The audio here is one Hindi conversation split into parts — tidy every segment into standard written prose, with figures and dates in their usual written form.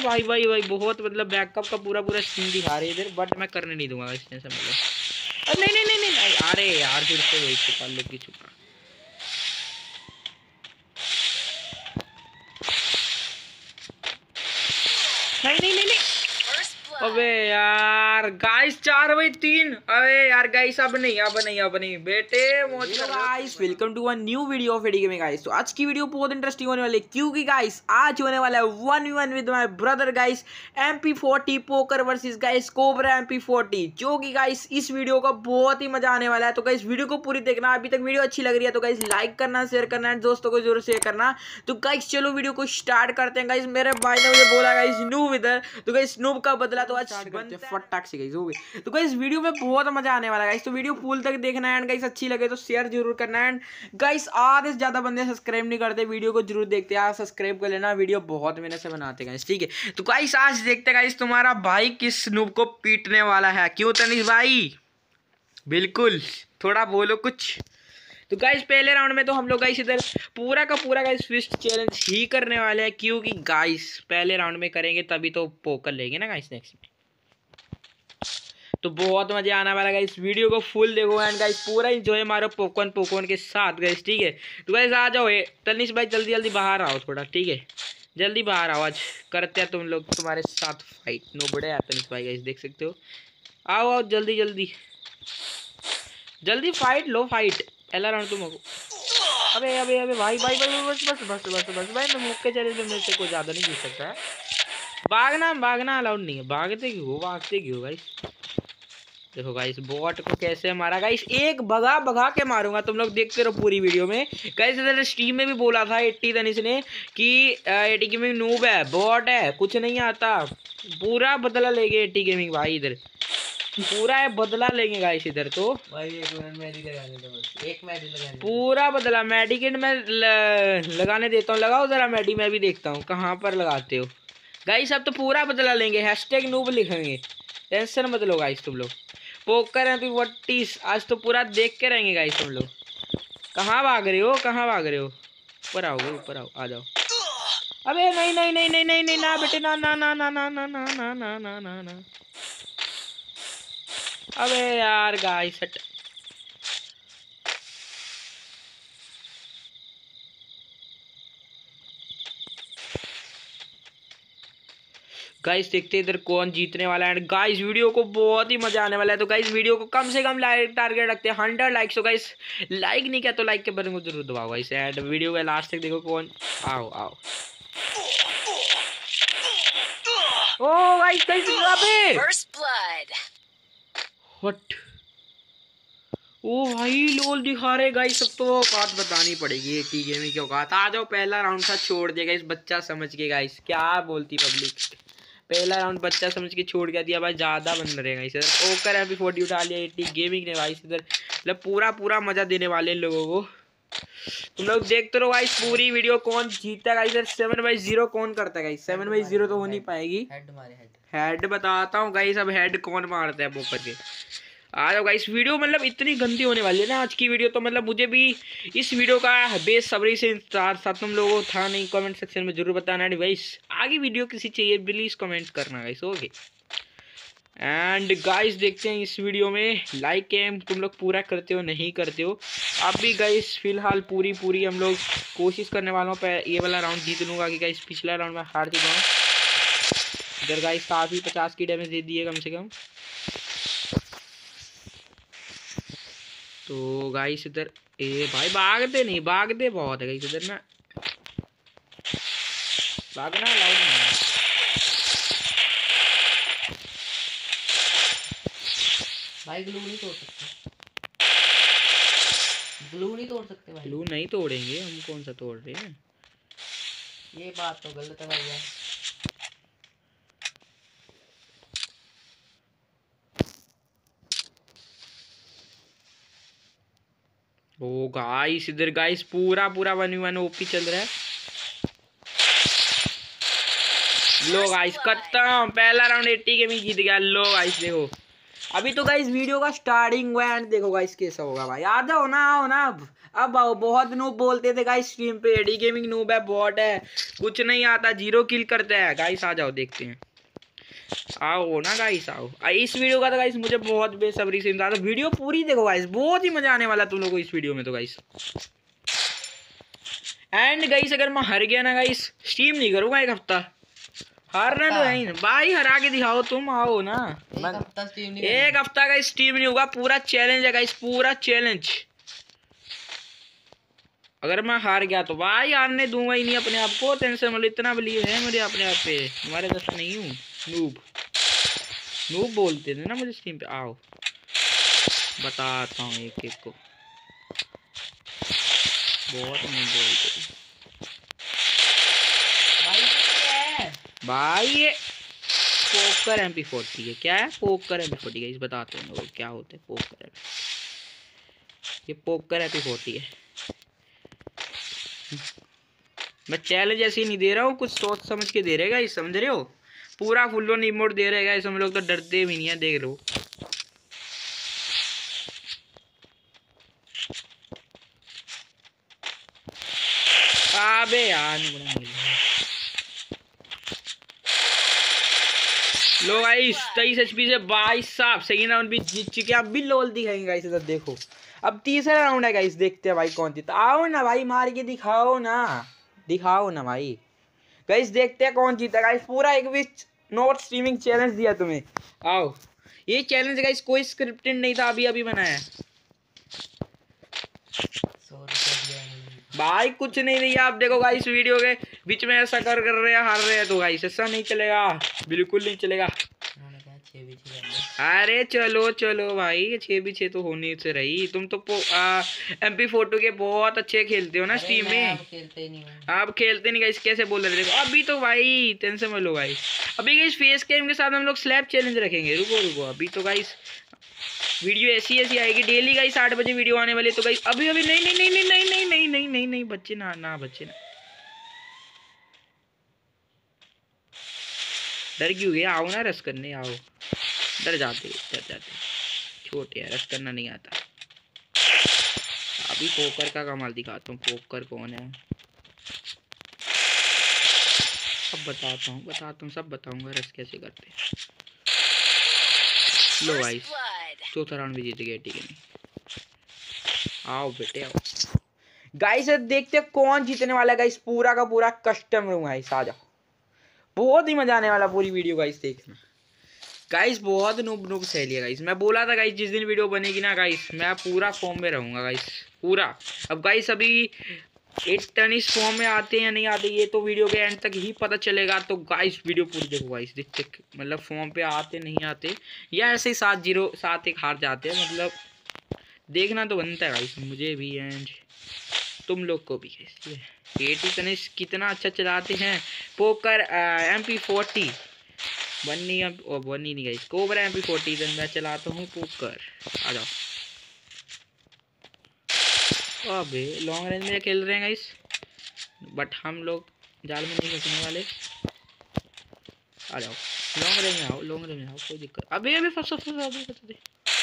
भाई भाई भाई बहुत मतलब बैकअप का पूरा पूरा सीन दिखा रहे इधर, बट मैं करने नहीं दूंगा इस टेंशन में। नहीं नहीं नहीं नहीं, अरे यार फिर से वही छुपा लो की छुपा। नहीं नहीं नहीं नहीं, अबे यार गाइस 4/3। अबे यार गाइस अब नहीं बेटे guys, welcome to one new video of AD gaming guys. तो आज की वीडियो बहुत इंटरेस्टिंग होने वाली है, क्योंकि गाइस आज होने वाला है 1v1 with my brother guys, MP40 poker versus guys cobra MP40, जो कि गाइस इस वीडियो का बहुत ही मजा आने वाला है। तो गाइस वीडियो को पूरी देखना। अभी तक वीडियो अच्छी लग रही है तो गाइस लाइक करना, शेयर करना एंड दोस्तों को जरूर शेयर करना। तो गाइस चलो वीडियो को स्टार्ट करते हैं। गाइस मेरे भाई ने मुझे बोला गाइस नूब इधर, तो गाइस नूब का बदला तो आज फटाक से गाइस हो गई। तो गाइस वीडियो में बहुत मजा आने वाला है गाइस, तो वीडियो फुल तक देखना है एंड गाइस अच्छी लगे तो शेयर जरूर करना है। एंड गाइस आधे से ज्यादा बंदे सब्सक्राइब नहीं करते, वीडियो को जरूर देखते हैं, सब्सक्राइब कर लेना। वीडियो बहुत मेहनत से बनाते हैं गाइस, ठीक है। तो गाइस आज देखते हैं गाइस तुम्हारा भाई किस नूब को पीटने वाला है। क्यों तनीश भाई, बिल्कुल थोड़ा बोलो कुछ। तो गाइस पहले राउंड में तो हम लोग गाइस इधर पूरा का पूरा गाइस फिस्ट चैलेंज ही करने वाले हैं, क्योंकि गाइस पहले राउंड में करेंगे तभी तो पोकर लेंगे ना गाइस नेक्स्ट में। तो बहुत मजा आने वाला गाइस, वीडियो को फुल देखो एंड गाइस पूरा एंजॉय मारो पॉपकॉर्न के साथ गाइस, ठीक है। तो गाइस आ जाओ तनिष भाई, जल्दी जल्दी बाहर आओ थोड़ा, ठीक है। जल्दी बाहर आओ, आज करते हैं तुम लोग तुम्हारे साथ फाइट। नो बड़े यार तनिष भाई गाइस देख सकते हो। आओ आओ जल्दी जल्दी जल्दी फाइट लो, फाइट पहला राउंड तुम हो। अबे अबे अबे भाई भाई भाई बस बस बस बस बस भाई, मैं मुक्के चैलेंज में मेरे से कोई ज़्यादा नहीं जीत सकता है। भागना अलाउड नहीं है। भागते क्यों गाइस। देखो गाइस बॉट को कैसे मारा गाइस, एक भगा भगा के मारूंगा, तुम लोग देखते रहो पूरी वीडियो में गाइस। इधर स्ट्रीम में भी बोला था 80 तनिष ने कि 80 गेमिंग नूब है, बॉट है, कुछ नहीं आता। पूरा बदला लेंगे 80 गेमिंग भाई, इधर पूरा है बदला लेंगे गाइस इधर। तो भाई एक मिनट मेडी लगाने दो, बस एक मेडी लगाने दो। पूरा बदला मेडिकेट में लगाने देता हूँ। लगाओ जरा मेडी, मैं भी देखता हूँ कहाँ पर लगाते हो गाइस। अब तो पूरा बदला लेंगे, हैशटैग नूब लिखेंगे, टेंशन मत लो गाइस तुम लोग। पोकर MP40 आज तो पूरा देख के रहेंगे गाइस तुम लोग। कहाँ भाग रहे हो, ऊपर आओ, आ जाओ। अबे नहीं नहीं नहीं नहीं नहीं नहीं ना बेटे, ना ना ना ना ना ना ना ना ना ना ना ना। अबे यार गाइस गाइस देखते इधर कौन जीतने वाला है। गाइस वीडियो को बहुत ही मजा आने वाला है। तो गाइस वीडियो को कम से कम लाइक टारगेट रखते हैं 100 लाइक्स। तो गाइस लाइक नहीं किया तो लाइक के बटन को जरूर दबाओ गाइस, एंड वीडियो का लास्ट तक देखो कौन। आओ आओ ओ गाइस गाइस अबे फर्स्ट ब्लड व्हाट। ओ भाई लोल दिखा रहे गाइस, सब तो बात बतानी पड़ेगी 80 गेमिंग की औकात। आ जाओ, पहला राउंड था छोड़ दिया गाइस बच्चा समझ के गाइस, क्या बोलती पब्लिक। पहला राउंड बच्चा समझ के छोड़ के दिया भाई, ज्यादा बन रहेगा इधर। पोकर MP40 उठा लिया 80 गेमिंग ने भाई इधर, मतलब पूरा मजा देने वाले लोगों को। तुम लोग देखते रहो गाइस पूरी वीडियो, कौन जीतता है गाइस। 7/0 कौन करता है गाइस, 7/0 तो हो नहीं पाएगी। हेड बताता हूँ गाइस, अब हेड कौन मारता है पोकर के। आ जाओ गाइस, वीडियो मतलब इतनी गंदी होने वाली है ना आज की वीडियो, तो मतलब मुझे भी इस वीडियो का बेसब्री से इंतजार था। तुम लोगों को था नहीं, कमेंट सेक्शन में जरूर बताना गाइस आगे वीडियो किसी चाहिए प्लीज कमेंट करना गाइस, ओके। एंड गाइस देखते हैं इस वीडियो में लाइक एम तुम लोग पूरा करते हो नहीं करते हो। अब भी गाइस फिलहाल पूरी हम लोग कोशिश करने वालों पर ये वाला राउंड जीत लूंगा कि गाइस पिछला राउंड में हार चुका हूँ। इधर गाइस काफ़ी 50 की डैमेज दे दी है कम से कम। तो गाइस इधर ए भाई भागते बहुत है गाइस इधर ना, भागना अलाउड नहीं है। भाई ग्लू नहीं तोड़ सकते भाई, ग्लू नहीं तोड़ेंगे हम, कौन सा तोड़ रहे हैं। ये बात तो गलत है भैया। ओ गाइस इधर गाइस पूरा 1v1 ओपी चल रहा है। लो गाइस खत्म, पहला राउंड 80 गेमिंग जीत गया। लो गाइस देखो अभी तो गाइस वीडियो का स्टार्टिंग हुआ एंड देखो गाइस कैसा होगा भाई। आ जाओ ना, आओ ना, अब आओ, बहुत नूब बोलते थे गाइस स्ट्रीम पे, एडी गेमिंग नूब है, बॉट है, कुछ नहीं आता, 0 किल करता है। गाइस आ जाओ, देखते हैं, आओ ना गाइस आओ। इस वीडियो का तो गाइस मुझे बहुत बेसब्री से इंतजार, वीडियो पूरी देखो गाइस, बहुत ही मजा आने वाला तुम लोगों को इस वीडियो में तो गाइस। एंड गाइस अगर मैं हार गया ना गाइस, स्ट्रीम नहीं करूंगा 1 हफ्ता। हारना तो है ही ना भाई, हरा के दिखाओ, तुम आओ ना। 1 हफ्ता का स्ट्रीम नहीं होगा, पूरा चैलेंज है गाइस, पूरा चैलेंज। अगर मैं हार गया तो भाई हारने दूंगा ही नहीं अपने आप को, टेंशन मतलब इतना बिलीव है मुझे अपने आप पे, तुम्हारे जैसा नहीं हूँ। नूब नूब बोलते थे ना मुझे स्ट्रीम पे। आओ बताता हूँ एक एक को, बहुत नहीं बोलते भाई। ये पोकर MP40 है, क्या है पोकर MP40 है, इस बताते हैं लोग क्या होते हैं पोकर। ये पोकर MP40 है। मैं चैलेंज ऐसे ही नहीं दे रहा हूँ, कुछ सोच समझ के दे रहेगा, ये समझ रहे हो, पूरा फुल ऑन इमोट दे रहेगा, इस हम लोग तो डरते भी नहीं है, देख लो। अबे यार लो गाइस 23 HP से 22 साहब सेकंड राउंड भी जीत चुके हैं। अब भी लोल दिखाएंगे गाइस, इधर देखो, अब तीसरा राउंड है गाइस, देखते हैं भाई कौन जीता। आओ ना भाई, मार के दिखाओ ना, दिखाओ ना भाई। गाइस देखते हैं कौन जीता गाइस, पूरा एक विच नॉट स्ट्रीमिंग चैलेंज दिया तुम्हें। आओ, ये चैलेंज गाइस कोई स्क्रिप्टेड नहीं था, अभी अभी बनाया है भाई, कुछ नहीं दिया। आप देखो गाइस वीडियो के बीच में ऐसा कर रहे हैं, हार रहे हैं, तो गाइस ऐसा नहीं चलेगा, बिल्कुल नहीं चलेगा। अरे चलो चलो भाई, 6v6 तो होने से रही। तुम तो MP40 के बहुत अच्छे खेलते हो ना स्ट्रीम में। आप खेलते नहीं गाइस, कैसे बोल रहे थे अभी तो भाई, टेंशन मत लो गाइस। अभी गाइस फेस कैम के साथ हम लोग स्लैब चैलेंज रखेंगे, रुको रुको, अभी तो गाइस वीडियो ऐसी ऐसी आएगी डेली गाइस, 8 बजे वीडियो आने वाली। तो गाइस अभी अभी नहीं नहीं नहीं नहीं नहीं नहीं नहीं नहीं नहीं नहीं बच्चे ना ना बच्चे ना, डर क्यों गया, आओ ना रस करने, आओ। डर जाते छोटे हैं, रस करना नहीं आता। अभी पोकर का कमाल दिखाता हूँ, पोकर कौन है अब बताता हूँ सब बताऊंगा, रस कैसे करते हैं। लो भाई चौथा राउंड भी जीत गया, ठीक है नहीं। आओ बेटे आओ गाइस, देखते हैं कौन जीतने वाला है गाइस, पूरा का पूरा कस्टम रूम गाइस, आ जाओ, बहुत ही मजा आने वाला पूरी वीडियो गाइस देखना। गाइस बहुत नूब नूब सह लिया गाइस, मैं बोला था गाइस जिस दिन वीडियो बनेगी ना गाइस, मैं पूरा फॉर्म में रहूंगा गाइस पूरा। अब गाइस अभी 8 टन इस फॉर्म में आते हैं या नहीं आते, ये तो वीडियो के एंड तक ही पता चलेगा। तो गाइस वीडियो पूरी देखो गाइस, देखते मतलब फॉर्म पे आते नहीं आते, या ऐसे ही 7-0 7-1 हार जाते हैं, मतलब देखना तो बनता है गाइस मुझे भी एंड तुम लोग को भी। एटी तनिष कितना अच्छा चलाते हैं पोकर MP40, बन्नी नहीं गाइस, कोबरा MP40 मैं चलाता हूँ पोकर। आ जाओ, अबे लॉन्ग रेंज में खेल रहे हैं गाइस, बट हम लोग जाल में नहीं फंसने वाले। आ जाओ लॉन्ग रेंज में आओ, लॉन्ग रेंज में आओ, कोई दिक्कत। अबे अबे फंसो दे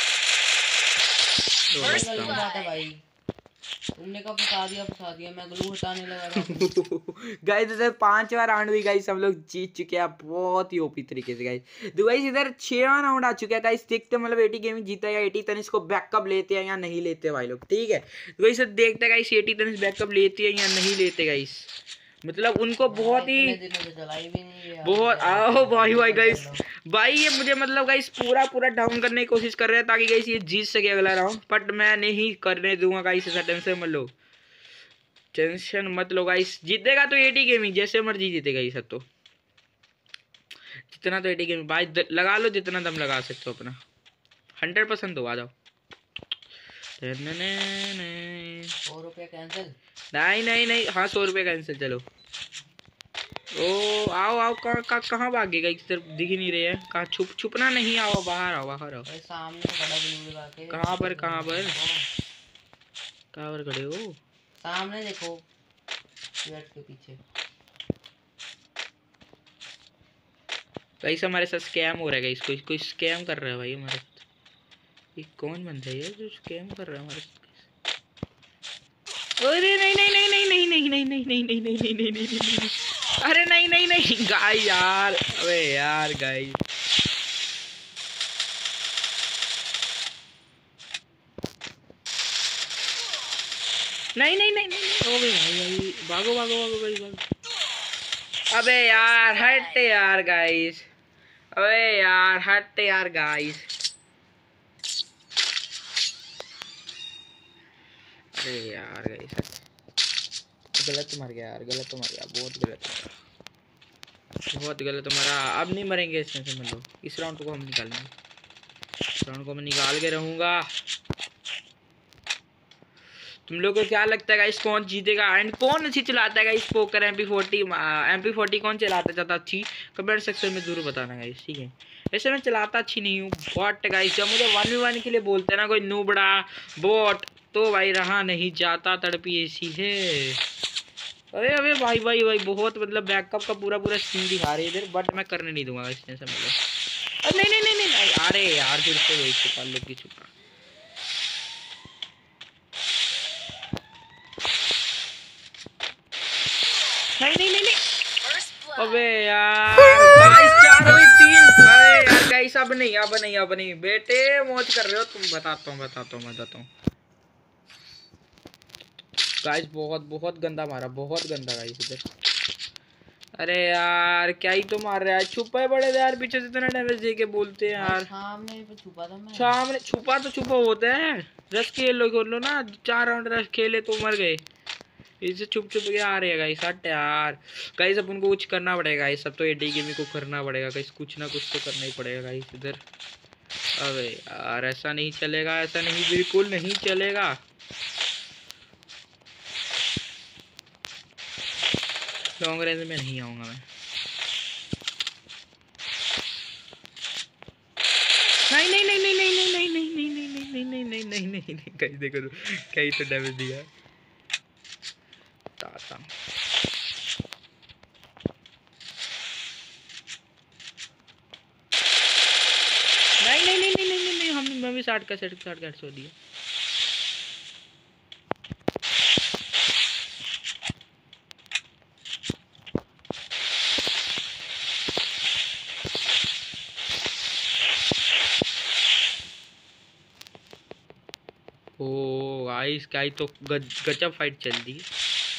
भाई, तुमने कब फंसा दिया, मैं ग्लू हटाने लगा गाइस इधर 5वां राउंड भी गाइस हम लोग जीत चुके हैं, बहुत ही ओपी तरीके से गाइस। तो गाइस इधर 6वां राउंड आ चुका है गाइस, देखते हैं मतलब एटी गेमिंग जीता या एटी तनिष को बैकअप लेते हैं या नहीं लेते भाई लोग, ठीक है। तो गाइस देखते हैं गाइस एटी तनिष बैकअप लेते हैं या नहीं लेते गाइस, मतलब उनको बहुत ही बहुत आओ भाई भाई गाइस, भाई ये मुझे मतलब गाइस पूरा पूरा डाउन करने की कोशिश कर रहे हैं ताकि गाइस ये जीत सके अगला राउंड, बट मैं नहीं करने दूंगा गाइस, ऐसा टेंशन मत लो, टेंशन मत लो गाइस। जीतेगा तो एटी गेमिंग, जैसे मर्जी जीतेगा ये सब, तो जितना तो एटी गेमिंग भाई लगा लो, जितना दम लगा सकते हो अपना 100% दो। आ जाओ, 100 रुपया कैंसिल, नहीं नहीं नहीं, हाँ 100 रुपये कैंसिल, चलो। ओ आओ आओ, कहाँ भागेगा, इस तरफ दिख ही नहीं रहे हैं, कहाँ छुपना नहीं, आओ बाहर आओ बाहर आओ। सामने बड़ा ग्लू लगा के, कहाँ पर खड़े हो, सामने देखो गेट के पीछे। गाइस हमारे साथ स्कैम हो रहा है, इसको कोई स्कैम कर रहा है भाई हमारे साथ। ये कौन बंदा है यार जो स्कैम कर रहा है हमारे साथ? अरे नहीं नहीं नहीं नहीं नहीं नहीं नहीं नहीं नहीं नहीं नहीं नहीं नहीं नहीं नहीं नहीं, अरे नहीं नहीं नहीं गाइस यार, अबे यार गाइस नहीं नहीं नहीं नहीं, ओबे भाई भाई भागो भागो भागो गाइस भागो। अबे यार हट यार गाइस, अबे यार हट यार गाइस, अरे यार गाइस गलत मर गया यार, गलत मर गया, बहुत गलत मरा, बहुत गलत मरा। अब नहीं मरेंगे इसमें से, मतलब इस राउंड को हम निकालेंगे, इस राउंड को मैं निकाल के रहूँगा। तुम लोग को क्या लगता है गाइस कौन जीतेगा एंड कौन अच्छी चलाता है गाइस पोकर MP40 कौन चलाता जाता अच्छी, कमेंट सेक्शन में जरूर बताना गाइस, ठीक है। वैसे मैं चलाता अच्छी नहीं हूँ बॉट गाइस, जब मुझे 1v1 के लिए बोलते हैं ना कोई नूबड़ा बॉट, तो भाई रहा नहीं जाता, तड़पी ऐसी है। अरे अबे भाई भाई भाई बहुत मतलब बैकअप का पूरा पूरा सीन दिखा रही है इधर, बट मैं करने नहीं दूंगा इस टेंशन में। नहीं नहीं नहीं नहीं, अरे यार फिर से वही छुपा लो की छुपा, नहीं नहीं नहीं नहीं, अबे यार गाइस 4v3, अरे यार गाइस अब नहीं अब नहीं अब नहीं बेटे, मौज कर रहे हो तुम, बताता हूँ गाइस, बहुत बहुत गंदा मारा, बहुत गंदा गाइस इधर। अरे यार क्या ही तो मार रहा है, छुपा है बड़े यार पीछे से इतना डैमेज दे के बोलते हैं यार। सामने पे छुपा था मैं, सामने छुपा तो छुपा होता है, रश खेल लो ना, 4 राउंड रश खेले तो मर गए, इसे छुप के आ रहे हैं गाइस, हट यार गाइस, अपन को कुछ करना पड़ेगा गाइस, सब तो एडी गेमिंग को करना पड़ेगा गाइस, कुछ ना कुछ तो करना ही पड़ेगा गाइस इधर। अबे यार ऐसा नहीं चलेगा, ऐसा नहीं, बिल्कुल नहीं चलेगा। लॉन्ग रेंज में नहीं आऊंगा मैं, नहीं नहीं नहीं नहीं नहीं नहीं नहीं नहीं नहीं नहीं नहीं नहीं नहीं नहीं कहीं देखो तो कहीं तो डैमेज दिया ताता। नहीं नहीं नहीं नहीं नहीं नहीं हम मैं भी 60 का हेड सो दिया। ओ गाइस क्या ही तो गजब फाइट चल रही है।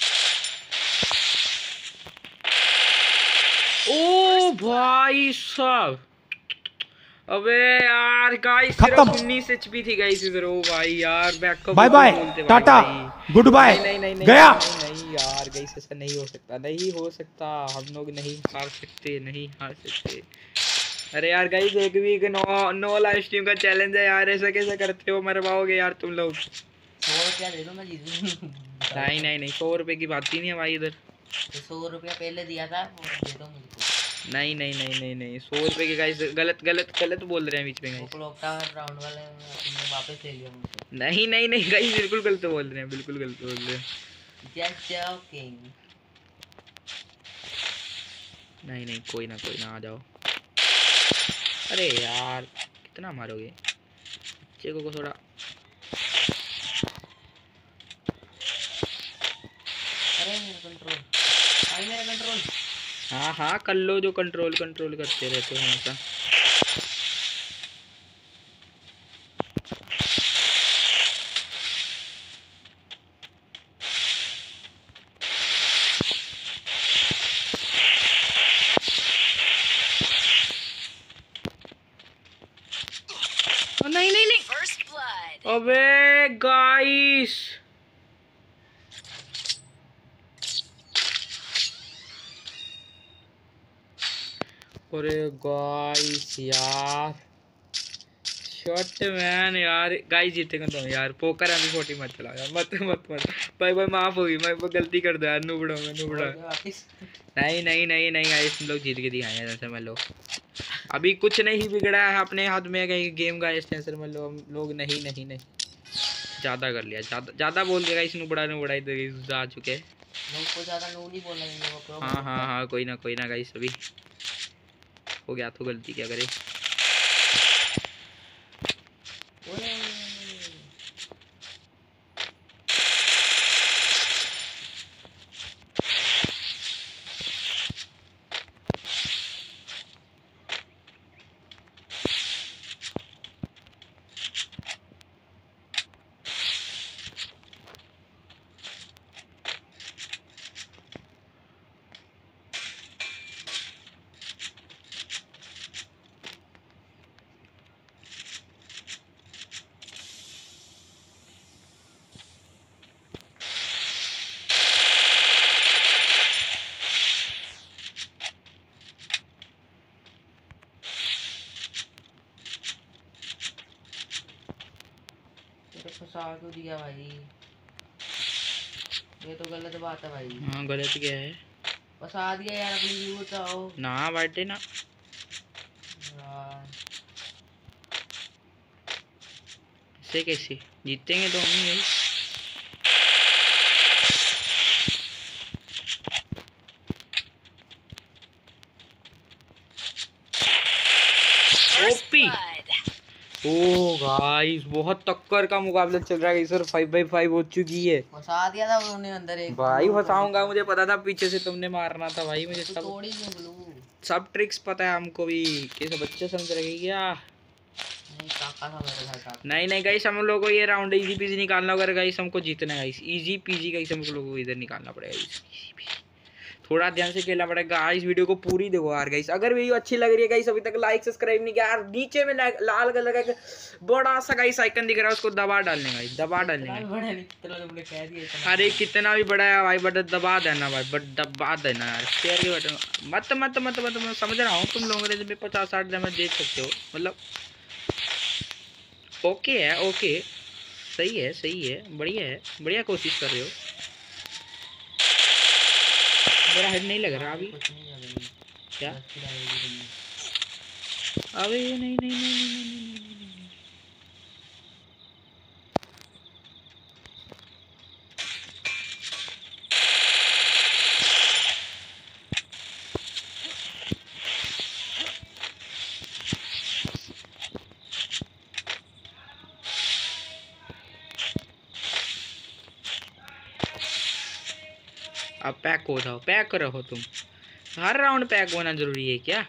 ओ भाई साहब, अबे यार गाइस सिर्फ 19 HP थी गाइस इधर। ओ भाई यार बैकअप बाय बाय टाटा गुड बाय गया। नहीं यार गाइस ऐसा नहीं हो सकता, नहीं हो सकता, हम लोग नहीं हार सकते, नहीं हार सकते। अरे यार गाइस एक वीक नो लाइव स्ट्रीम का चैलेंज है यार, ऐसा कैसे करते हो, मरवाओगे यार तुम लोग। 100 रुपया दे दो मैं जीत लूं। नहीं नहीं नहीं 100 रुपए की बात ही नहीं है भाई इधर, तो 100 रुपया पहले दिया था वो दे दो मुझको। नहीं नहीं नहीं नहीं नहीं 100 रुपए के गाइस गलत बोल रहे हैं बीच में गाइस। क्लॉक टावर राउंड वाले तुमने वापस ले लिया मुझसे। नहीं नहीं नहीं गाइस बिल्कुल गलत बोल रहे हैं, बिल्कुल गलत बोल रहे हैं। Just joking. नहीं नहीं कोई ना आ जाओ। अरे यार कितना मारोगे बच्चे को थोड़ा। अरे कंट्रोल आई मेरा कंट्रोल। हाँ कर लो जो कंट्रोल करते रहते हो हमेशा। नहीं नहीं नहीं अबे गाइस अरे गाइस यार शॉट मैन यार, गाइस जीतेगा तो यार, पोकर MP40 मत चलाओ यार, मत भाई माफ होगी, मैं गलती कर दो यार, नुबड़ा नहीं गाइस तुम लोग जीत के दिखाए हैं, जैसे मैं लो अभी कुछ नहीं बिगड़ा है अपने हाथ में गई गेम का, इस टेंशन में लोग नहीं ज़्यादा कर लिया, ज़्यादा बोल देगा इस नुबड़ा इधर आ चुके को ज़्यादा नो नहीं बोलना है। हाँ कोई ना गाइस, अभी हो गया तो गलती क्या करे। फंसा क्यों दिया भाई? ये तो गलत बात है भाई। हाँ गलत क्या है? फंसा दिया यार, अपनी व्यू बताओ ना बैठे ना यार। ऐसे कैसे जीतेंगे तो हम ही भाई। ओपी। ओ गाइस बहुत टक्कर का मुकाबला चल रहा है सर। 5v5 हो चुकी है। फंसा दिया था उन्होंने अंदर एक भाई फंसाऊंगा, मुझे पता था पीछे से तुमने मारना था भाई। मुझे सब तोड़ी क्यों ग्लू? सब ट्रिक्स पता है हमको भी। कैसे बच्चे समझ रहे क्या? नहीं काका था मेरे साथ काका। नहीं नहीं गाइस, हम लोगों को ये राउंड इजी पीजी निकालना होगा गाइस। हमको जीतना है गाइस, इजी पीजी गाइस। हम लोगों को इधर निकालना पड़ेगा गाइस। थोड़ा ध्यान से खेलना पड़ेगा गाइस। वीडियो को पूरी देखो यार गाइस। अगर वीडियो अच्छी लग रही है गाइस, अभी तक लाइक सब्सक्राइब नहीं किया यार, नीचे में लाल कलर का बड़ा सा गाइस आइकन दिख रहा है, उसको दबा डालने गाइस, दबा डालने। अरे कितना भी बड़ा है भाई, बट दबा देना भाई, बट दबा देना यार शेयर के बटन। मत मत मत मत मैं समझ रहा हूँ तुम लोगों ने 50-60 डैमेज देख सकते हो, मतलब ओके है, ओके सही है, सही है, बढ़िया है, बढ़िया कोशिश कर रहे हो। मेरा हेड नहीं लग रहा अभी। क्या? अबे नहीं नहीं नहीं नहीं नहीं नहीं नहीं। अब पैक हो जाओ, पैक रहो तुम। हर राउंड पैक होना जरूरी है क्या?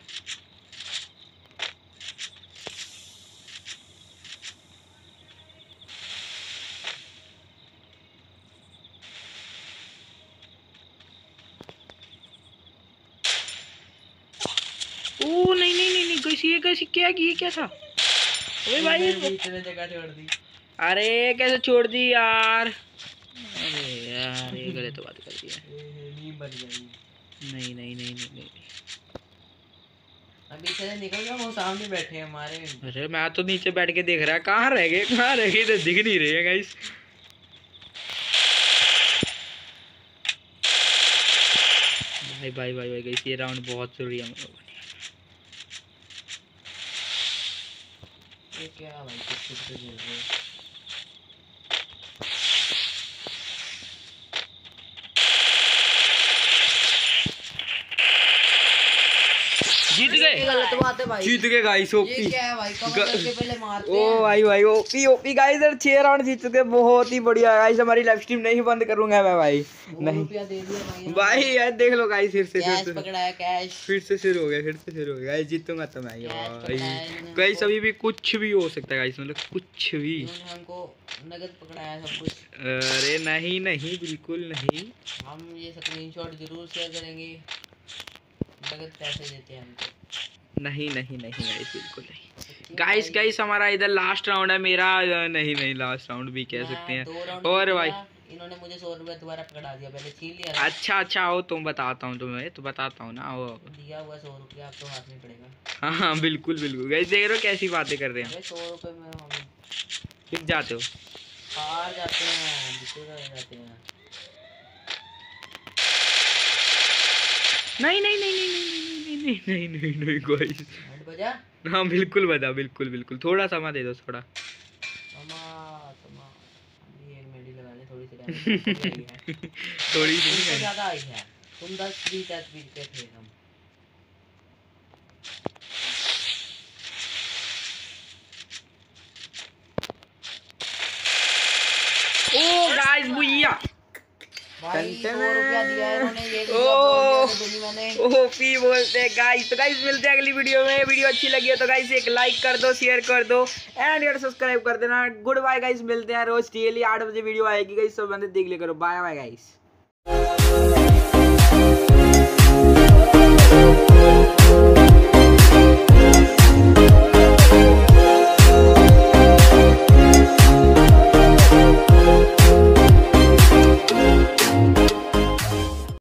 ओ नहीं नहीं नहीं नहीं, कैसी क्या की, क्या था? अबे भाई जगह छोड़ दी। अरे कैसे छोड़ दी यार? अरे यार ये गलत बात कर दी है। नींद बन गई। नहीं नहीं नहीं नहीं नहीं। अभी से निकल गया, वो सामने बैठे हैं हमारे। अरे मैं तो नीचे बैठ के देख रहा, कहाँ रह गए, कहाँ रह गए? इधर दिख नहीं रहे हैं गाइस। भाई भाई भाई भाई गाइस, ये राउंड बहुत जरूरी है हम लोगों ने। ये क्या भाई, कुछ खेल रहे हैं। जीत गए, गलत बात है भाई। जीत गए गाइस। ये ओपी क्या है भाई, कवर करके पहले मारते हैं। ओ भाई भाई ओपी ओपी गाइस, 6 राउंड जीत चुके, बहुत ही बढ़िया गाइस। हमारी लाइव स्ट्रीम नहीं बंद करूंगा मैं भाई, नहीं रुपया दे दिया भाई। भाई यार देख लो गाइस, कैश पकड़ा है, कैश फिर से शुरू हो गया, फिर से शुरू हो गया गाइस। जीतूंगा तो मैं भाई गाइस। अभी भी कुछ भी हो सकता है गाइस, मतलब कुछ भी। हमको नगद पकड़ाया है सब कुछ। अरे नहीं नहीं बिल्कुल नहीं। हम ये स्क्रीनशॉट जरूर शेयर करेंगे। नगद पैसे देते हैं हमको। नहीं नहीं नहीं गाइस, बिल्कुल नहीं गाइस। गाइस हमारा इधर लास्ट राउंड है मेरा। नहीं नहीं लास्ट राउंड भी कह सकते हैं। और भाई इन्होंने मुझे 100 रुपया दोबारा पकड़ा दिया, पहले छीन लिया। अच्छा अच्छा आओ तुम, बताता हूँ तुम्हें, तो बताता हूँ ना वो दिया हुआ 100 रुपया आपको हाथ में पड़ेगा। हाँ हाँ बिल्कुल बिल्कुल गाइस, देख रहे हो कैसी बातें कर रहे हैं। 100 रुपये में हम जीत जाते हो, हार जाते हैं, दूसरे रह जाते हैं। नहीं नहीं नहीं नहीं नहीं नहीं नहीं नहीं नहीं नहीं गाइस। हेड बजा। हाँ बिल्कुल बता, बिल्कुल बिल्कुल। थोड़ा समय दे दो, थोड़ा ये एक मेडी लगा ले, थोड़ी सी डैमेज है। थोड़ी सी तुमको ज़्यादा आई है। तुम 10-20 एचपी पे थे हम। ओ गाइस भैया भाई 100 रुपया दिया है इन्होंने, ये भी मैंने। ओपी बोलते हैं गाइस। तो गाइस मिलते हैं अगली वीडियो में। वीडियो अच्छी लगी हो तो गाइस एक लाइक कर दो, शेयर कर दो एंड यार सब्सक्राइब कर देना। गुड बाय गाइस, मिलते हैं रोज डेली 8 बजे वीडियो आएगी गाइस। सब बंदे देख लिया करो। Bye bye guys.